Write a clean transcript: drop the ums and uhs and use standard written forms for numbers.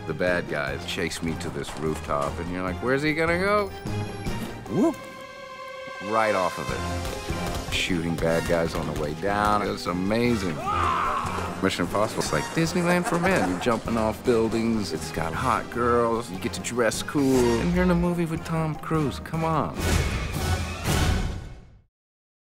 The bad guys chase me to this rooftop, and you're like, where's he gonna go? Whoop! Right off of it. Shooting bad guys on the way down. It's amazing. Mission Impossible is like Disneyland for men. You're jumping off buildings. It's got hot girls. You get to dress cool. And you're in a movie with Tom Cruise. Come on.